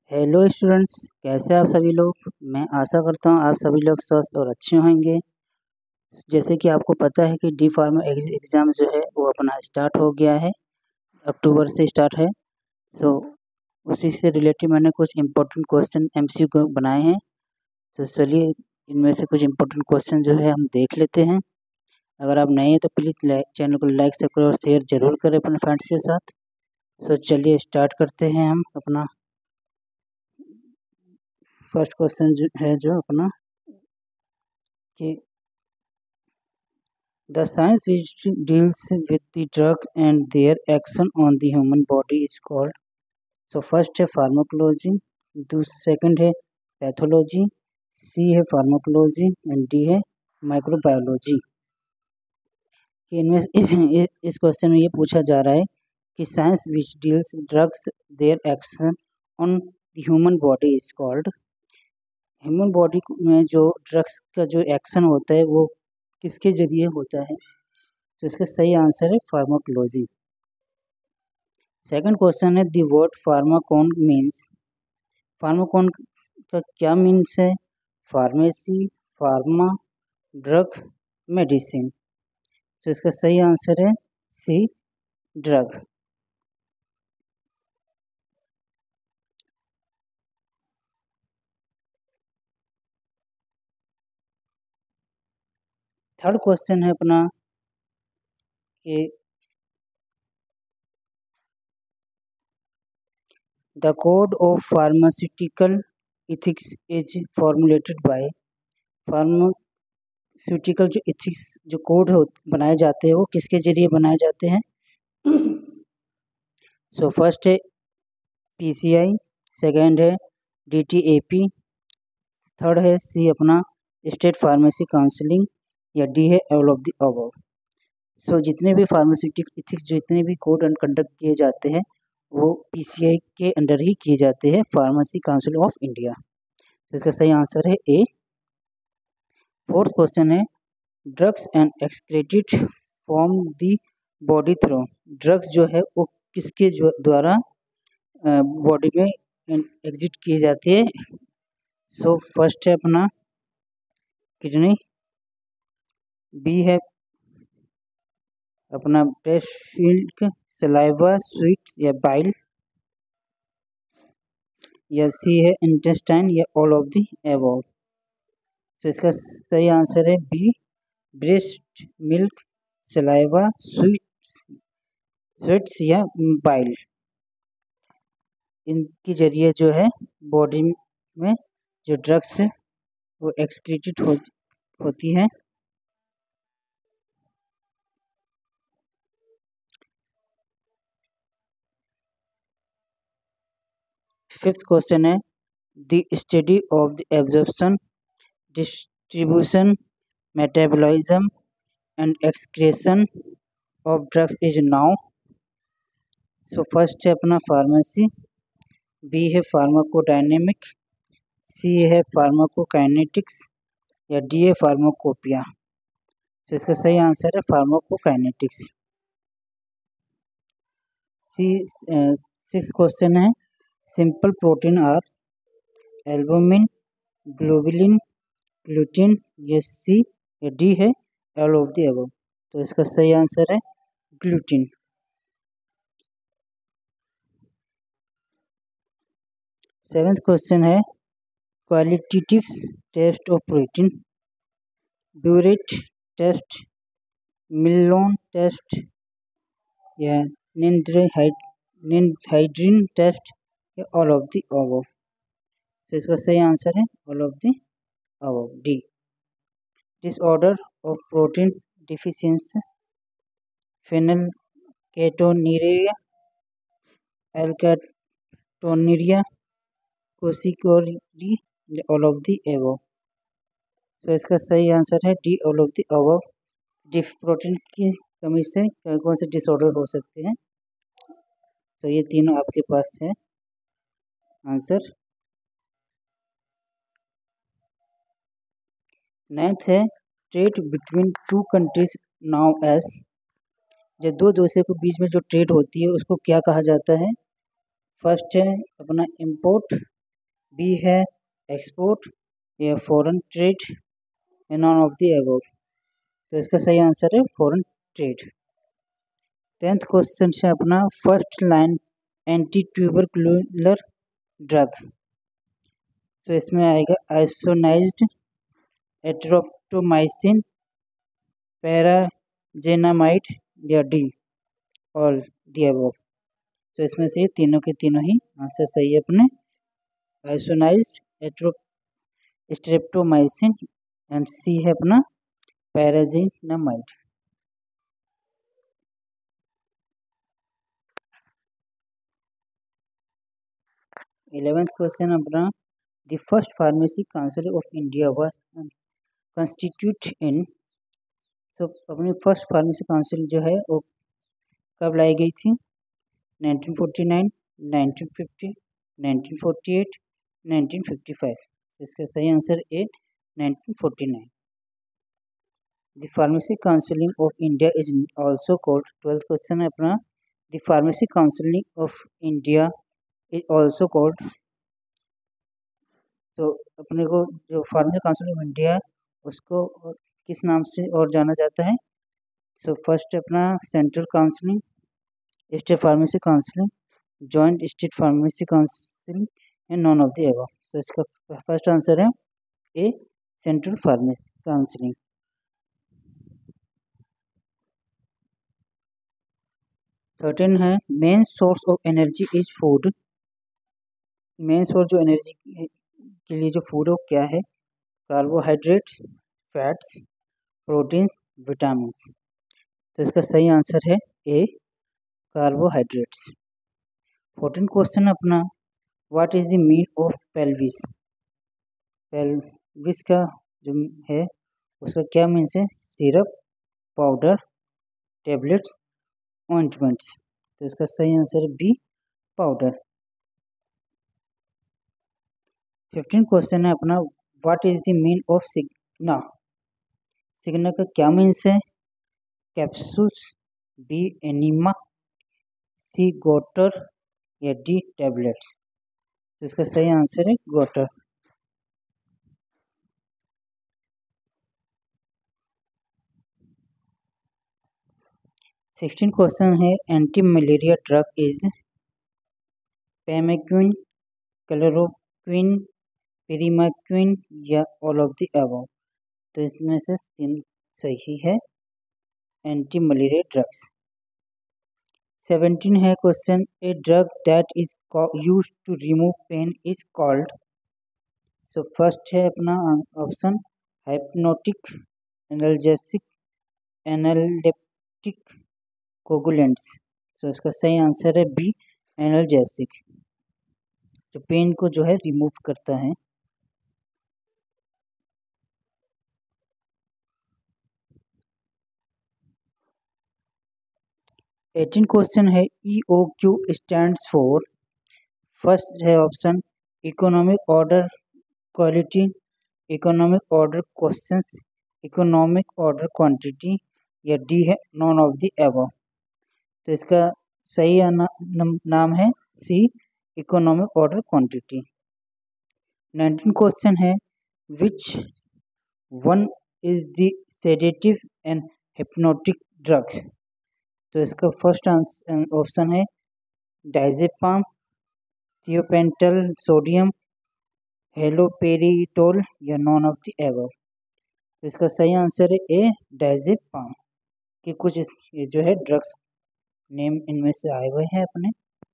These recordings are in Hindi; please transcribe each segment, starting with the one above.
हेलो स्टूडेंट्स, कैसे आप सभी लोग। मैं आशा करता हूँ आप सभी लोग स्वस्थ और अच्छे होंगे। जैसे कि आपको पता है कि डी फार्मा एग्ज़ाम जो है वो अपना स्टार्ट हो गया है, अक्टूबर से स्टार्ट है। सो उसी से रिलेटेड मैंने कुछ इम्पोर्टेंट क्वेश्चन MCQ बनाए हैं। तो चलिए इनमें से कुछ इम्पोर्टेंट क्वेश्चन जो है हम देख लेते हैं। अगर आप नए हैं तो प्लीज़ चैनल को लाइक सब्सक्राइब और शेयर ज़रूर करें अपने फ्रेंड्स के साथ। सो चलिए स्टार्ट करते हैं हम अपना फर्स्ट क्वेश्चन जो अपना कि the science which deals with the drug and their action on the human body is called. So first है pharmacology, second है pathology, C है pharmacology and D है microbiology। इनमें इस क्वेश्चन में ये पूछा जा रहा है कि science which deals drugs their action on human body is called. Human body में जो ड्रग्स का जो एक्शन होता है वो किसके जरिए होता है, तो इसका सही आंसर है फार्माकोलॉजी। सेकंड क्वेश्चन है दी वर्ड फार्माकोन मीन्स। फार्माकोन का क्या मीन्स है? Pharmacy, pharma, drug, medicine. तो इसका सही आंसर है सी, ड्रग। थर्ड क्वेश्चन है अपना कि the code of pharmaceutical ethics is formulated by. Pharmaceutical जो इथिक्स जो कोड बनाए जाते हैं वो किसके जरिए बनाए जाते हैं? सो फर्स्ट है PCI, सेकेंड है DTAP, थर्ड है C अपना स्टेट फार्मेसी काउंसिलिंग, या D है all of the above. So जितने भी फार्मास्यूटिकल इथिक्स जितने भी कोड एंड कंडक्ट किए जाते हैं वो PCI के अंडर ही किए जाते हैं, फार्मेसी काउंसिल ऑफ इंडिया। तो इसका सही आंसर है A। फोर्थ क्वेश्चन है drugs and excreted from the body through. Drugs जो है वो किसके द्वारा बॉडी में एग्जिट किए जाती है? सो फर्स्ट है अपना किडनी, B है अपना ब्रेस्ट मिल्क, सलाइवा, स्वीट्स या बाइल, या C है इंटेस्टाइन, या ऑल ऑफ द अबव। तो इसका सही आंसर है B, breast milk, saliva, sweats या बाइल। इनके जरिए जो है बॉडी में जो ड्रग्स है वो एक्सक्रीटेड होती है। फिफ्थ क्वेश्चन है the study of the absorption, distribution, metabolism and excretion of drugs is known. So first है अपना फार्मेसी, B है फार्माकोडायनेमिक, C है फार्माकोकाइनेटिक्स, या D है फार्माकोपिया। तो इसका सही आंसर है फार्माकोकाइनेटिक्स। सिक्स क्वेश्चन है simple protein are albumin, globulin, gluten, या C या D है ऑल ऑफ द अबव। तो इसका सही आंसर है ग्लूटिन। सेवेंथ क्वेश्चन है qualitative test of protein, biuret test, Millon test, या निनहाइड्रीन टेस्ट, या ऑल ऑफ द अबव। तो इसका सही आंसर है all of the above, D। Disorder of protein deficiency, phenylketonuria, alkaptonuria, kwashiorkor, all of the above. तो इसका सही आंसर है D, all of the above. Protein की कमी से कौन से डिसऑर्डर हो सकते हैं? तो ये तीनों आपके पास है आंसर। नाइन्थ है trade between two countries known as. जब दो देशों के बीच में जो ट्रेड होती है उसको क्या कहा जाता है? फर्स्ट है अपना इंपोर्ट, बी है एक्सपोर्ट या फॉरेन ट्रेड या नॉन ऑफ द अबव। तो इसका सही आंसर है फॉरेन ट्रेड। 10th क्वेश्चन है अपना first line anti tubercular drug. तो इसमें आएगा आइसोनाइज्ड एट्रोप्टोमाइसिन, पैराजेनामाइड या डी ऑल दी अबव। तो इसमें से तीनों के तीनों ही आंसर सही है अपने। आइसोनाइज्ड स्ट्रेप्टोमाइसिन एंड सी है अपना पैराजेनामाइड। 11th क्वेश्चन अपना the first pharmacy council of India was constituted in. तो अपनी फर्स्ट फार्मेसी काउंसिल जो है वो कब लाई गई थी? 1949, 1950, 1948, 1955। इसका सही answer A 1949। The pharmacy counselling of India is also called. 12th question है अपना the pharmacy counselling of India is also called. तो अपने को जो फार्मेसी काउंसिल ऑफ इंडिया उसको किस नाम से और जाना जाता है? सो फर्स्ट अपना central counselling, state pharmacy counselling, joint state pharmacy counselling and none of the above. So इसका फर्स्ट आंसर है ए सेंट्रल फार्मेसी काउंसिलिंग। 13 है main source of energy is food. Main source जो एनर्जी के लिए जो फूड है वो क्या है? Carbohydrates, fats, proteins, vitamin. तो इसका सही आंसर है ए कार्बोहाइड्रेट्स। 14 क्वेश्चन अपना what is the mean of pelvis. Pelvis का जो है उसका क्या मीन्स है? Syrup, powder, tablets, ointments. तो इसका सही आंसर है बी पाउडर। 15 क्वेश्चन है अपना what is the mean of signa. Signa का क्या मीन्स है? Capsules, B enema, C guttae या डी टैबलेट्स। तो इसका सही आंसर है गोटर। 16 क्वेश्चन है anti malaria drug is pamaquine, chloroquine, primaquine या ऑल ऑफ द अबव। तो इसमें से तीन सही है एंटी मलेरिया ड्रग्स। 17 है question A drug that is used to remove pain is called. So first है अपना option hypnotic, analgesic, analeptic, coagulants. So इसका सही आंसर है बी एनाल्जेसिक, जो पेन को जो है रिमूव करता है। एटीन क्वेश्चन है EOQ स्टैंड्स फॉर। फर्स्ट है option economic order quality, economic order questions, economic order quantity या डी है नॉन ऑफ द अबव। तो इसका सही नाम है C economic order quantity. 19 question है which one is the sedative and hypnotic drugs. तो इसका फर्स्ट ऑप्शन है डायजेपाम, थियोपेंटल सोडियम, हेलोपेरिडोल या नॉन ऑफ द एबव। तो इसका सही आंसर है ए डायजेपाम के कुछ ये जो है ड्रग्स नेम इनमें से आए हुए हैं अपने।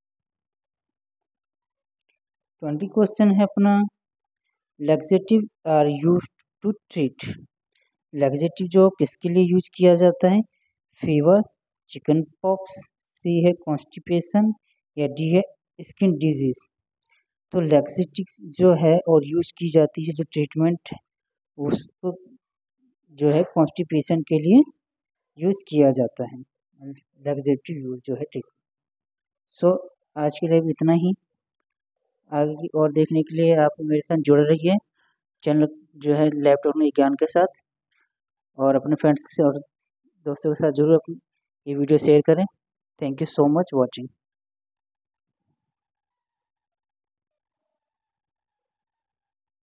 20 क्वेश्चन है अपना laxative are used to treat. Laxative जो किसके लिए यूज किया जाता है? फीवर, चिकन पॉक्स, सी है कॉन्स्टिपेशन या डी है स्किन डिजीज। तो लैक्सेटिव जो है और यूज की जाती है जो ट्रीटमेंट उसको जो है कॉन्स्टिपेशन के लिए यूज किया जाता है लैक्सेटिव यूज जो है ट्रीटमेंट। सो आज के लिए इतना ही। आगे की और देखने के लिए आप मेरे साथ जुड़े रहिए चैनल जो है लैपटॉप में ज्ञान के साथ, और अपने फ्रेंड्स से और दोस्तों के साथ जरूर अपनी ये वीडियो शेयर करें। Thank you so much watching.